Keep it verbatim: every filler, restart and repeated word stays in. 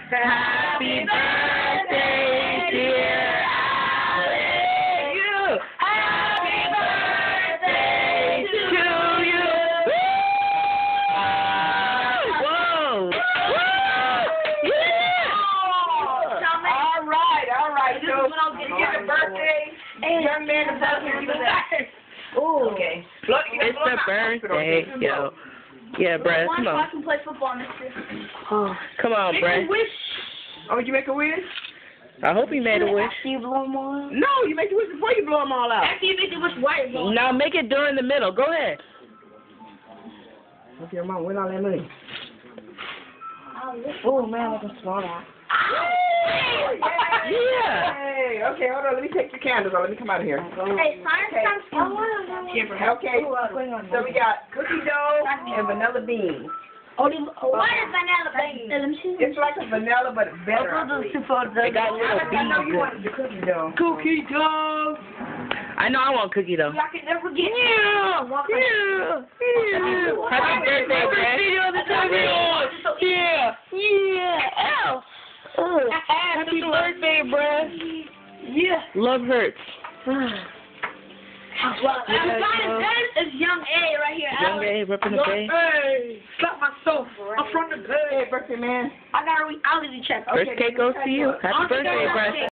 Happy birthday, dear Alex. You. Happy birthday to you. Whoa. Whoa. Yeah. All right, all right. So, you get the birthday. Young man, the birthday. Ooh. Okay. It's the birthday, yo. Yeah, Brad, come on. I can play football next year. Oh, come on, Make Brad. a wish. Oh, you make a wish? I hope he made a wish. After you blow them all out? No, you make the wish before you blow them all out. After you make the wish while you're blowing. Now make it during the middle. Go ahead. Okay, mom, win all that money. Oh, man, I can smell that. Yeah. Hey, okay, hold on. Let me take your candles. Let me come out of here. Hey, science comes Okay, so we got cookie dough and vanilla beans. Oh, the, oh, what is vanilla bean? Let me see. It's like a vanilla, but it's better. I believe. They got little I know you beads. want the cookie dough. Cookie dough. I know I want cookie dough. I can never forget. Yeah. Yeah. Yeah. Happy birthday, Brad. Yeah. Yeah. Ow. Oh. Happy birthday, Brad. Yeah. Love hurts. Well, this is young A right here. Young A, repping the bay. Hey, slap myself. I'm from the bay. Hey, birthday man. I got a reality check. First cake goes to you. Happy birthday, Brad.